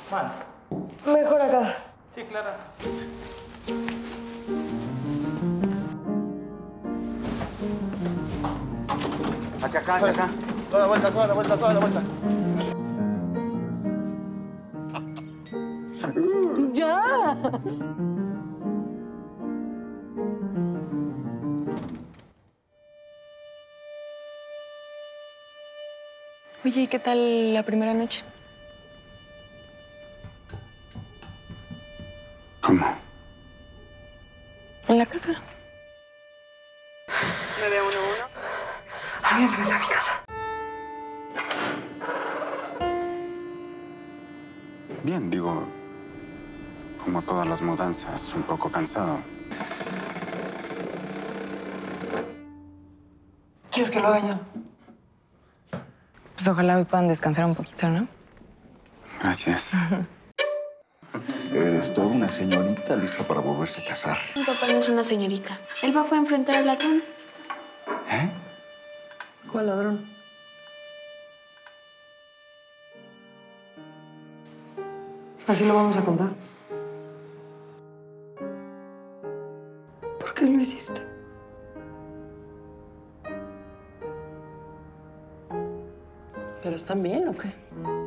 Bueno. Mejor acá. Sí, claro. Hacia acá, hacia acá. Toda la vuelta, toda la vuelta, toda la vuelta. ¡Ya! Oye, ¿y qué tal la primera noche? ¿Cómo? En la casa. 911. Alguien se metió a mi casa. Bien, digo, como todas las mudanzas, un poco cansado. ¿Quieres que lo haga yo? Pues ojalá hoy puedan descansar un poquito, ¿no? Gracias. Eres toda una señorita lista para volverse a casar. Mi papá no es una señorita. Él va a enfrentar al ladrón. ¿Eh? ¿Cuál ladrón? Así lo vamos a contar. ¿Por qué lo hiciste? ¿Pero están bien o qué?